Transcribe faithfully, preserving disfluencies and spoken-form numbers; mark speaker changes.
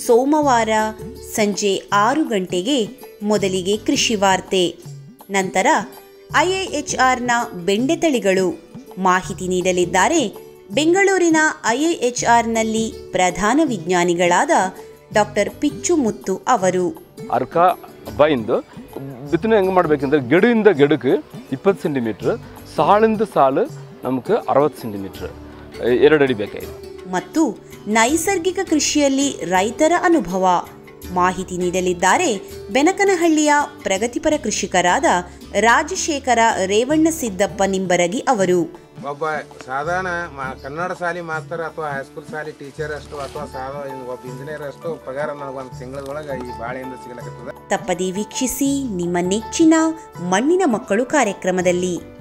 Speaker 1: ಸೋಮವಾರ ಸಂಜೆ ಆರು ಗಂಟೆಗೆ ಮೊದಲಿಗೆ ಕೃಷಿ ವಾರ್ತೆ, ನಂತರ ಐಐಎಚ್ಆರ್ನ ಬೆಂಡೆ ತಳಿಗಳು ಮಾಹಿತಿ ನೀಡಲಿದ್ದಾರೆ. ಬೆಂಗಳೂರಿನ ಐಐಎಚ್ಆರ್ನಲ್ಲಿ ಪ್ರಧಾನ ವಿಜ್ಞಾನಿಗಳಾದ ಡಾಕ್ಟರ್ ಪಿಚ್ಚು ಮುತ್ತು ಅವರು.
Speaker 2: ಅರ್ಕ ಬೈಂದು ಬಿತ್ತನೆ ಹೆಂಗೆ ಮಾಡಬೇಕಂದ್ರೆ ಗಿಡದಿಂದ ಗಿಡಕ್ಕೆ ಇಪ್ಪತ್ತು ಸೆಂಟಿಮೀಟ್ರ್, ಸಾಲಿಂದ ಸಾಲು ನಮಗೆ ಅರವತ್ತು ಸೆಂಟಿಮೀಟ್ರ್, ಎರಡು ಅಡಿ ಬೇಕಾಗಿದೆ.
Speaker 1: ಮತ್ತು ನೈಸರ್ಗಿಕ ಕೃಷಿಯಲ್ಲಿ ರೈತರ ಅನುಭವ ಮಾಹಿತಿ ನೀಡಲಿದ್ದಾರೆ. ಬೆನಕನಹಳ್ಳಿಯ ಪ್ರಗತಿಪರ ಕೃಷಿಕರಾದ ರಾಜಶೇಖರ ರೇವಣ್ಣ ಸಿದ್ದಪ್ಪ ನಿಂಬರಗಿ ಅವರು.
Speaker 3: ಒಬ್ಬ ಸಾಧಾರಣ ಕನ್ನಡ ಶಾಲೆ ಮಾಸ್ತರ್ ಅಥವಾ ಹೈಸ್ಕೂಲ್ ಶಾಲೆ ಟೀಚರ್ ಅಷ್ಟು ಅಥವಾ ಸಾಧಾರಣ ಒಬ್ಬ ಇಂಜಿನಿಯರ್ ಅಷ್ಟು ಪಗಾರ ನನಗೊಂದು ತಿಂಗಳೊಳಗೆ ಈ ಬಾಳೆಯಿಂದ ಸಿಗಲಾಗುತ್ತದೆ.
Speaker 1: ತಪ್ಪದೇ ವೀಕ್ಷಿಸಿ ನಿಮ್ಮ ನೆಚ್ಚಿನ ಮಣ್ಣಿನ ಮಕ್ಕಳು ಕಾರ್ಯಕ್ರಮದಲ್ಲಿ.